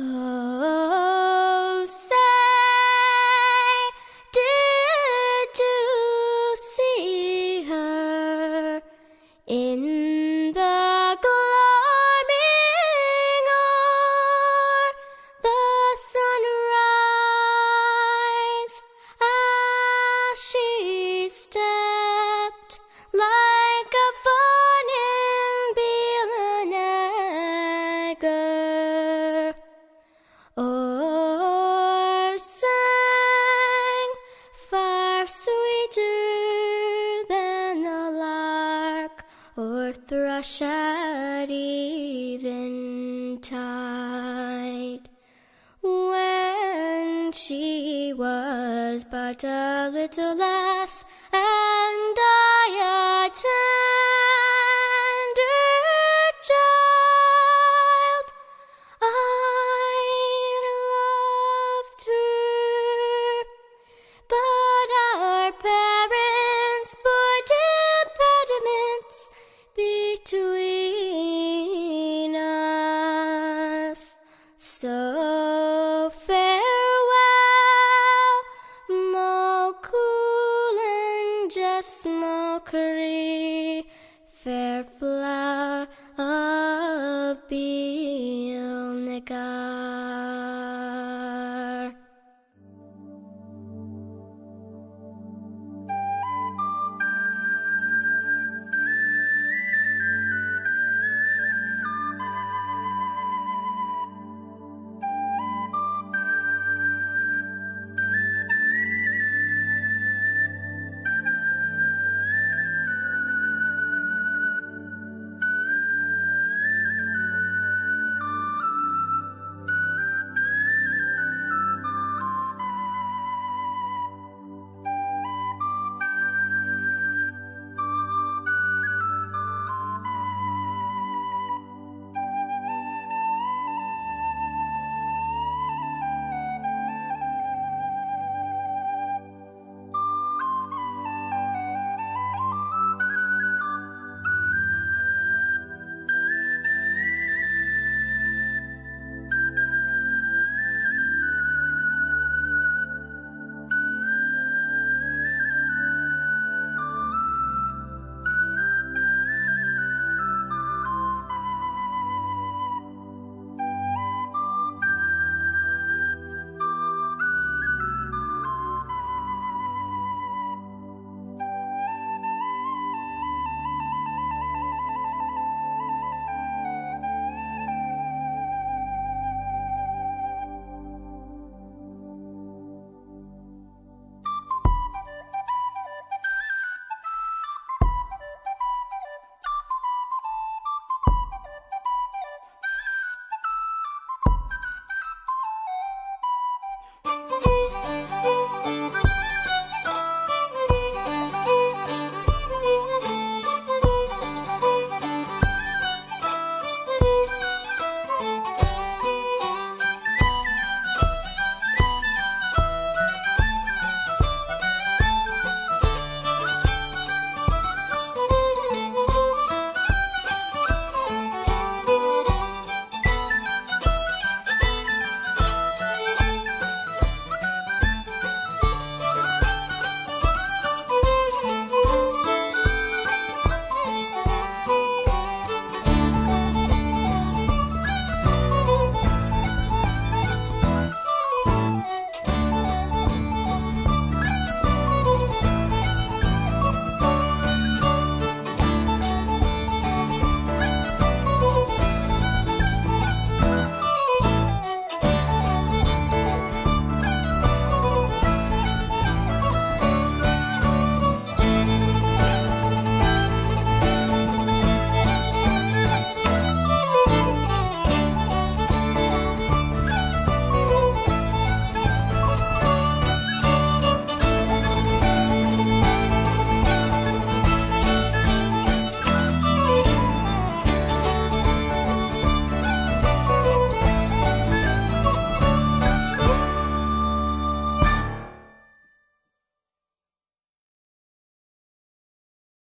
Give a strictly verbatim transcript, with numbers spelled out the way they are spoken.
Oh, say, did you see her in the gloaming o'er the sunrise, as she stepped like a fawn in Belenegger, or sang far sweeter than the lark or thrush at eventide, when she was but a little lass, and I a tender child. I loved her, but our parents put impediments between us. So farewell, mo Coulin, just mockery, fair flower of Belenegger.